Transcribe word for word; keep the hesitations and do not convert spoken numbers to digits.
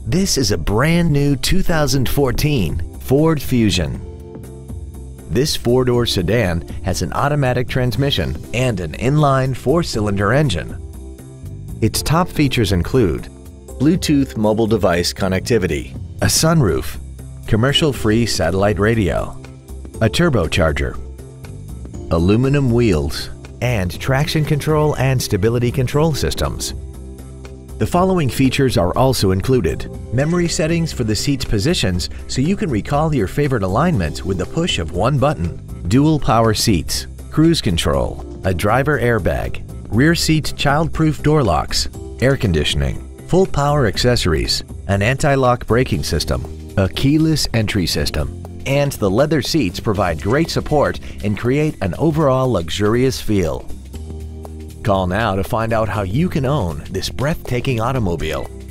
This is a brand new two thousand fourteen Ford Fusion. This four-door sedan has an automatic transmission and an inline four-cylinder engine. Its top features include Bluetooth mobile device connectivity, a sunroof, commercial-free satellite radio, a turbocharger, aluminum wheels, and traction control and stability control systems. The following features are also included: memory settings for the seat's positions so you can recall your favorite alignment with the push of one button, dual power seats, cruise control, a driver airbag, rear seat child-proof door locks, air conditioning, full power accessories, an anti-lock braking system, a keyless entry system, and the leather seats provide great support and create an overall luxurious feel. Call now to find out how you can own this breathtaking automobile.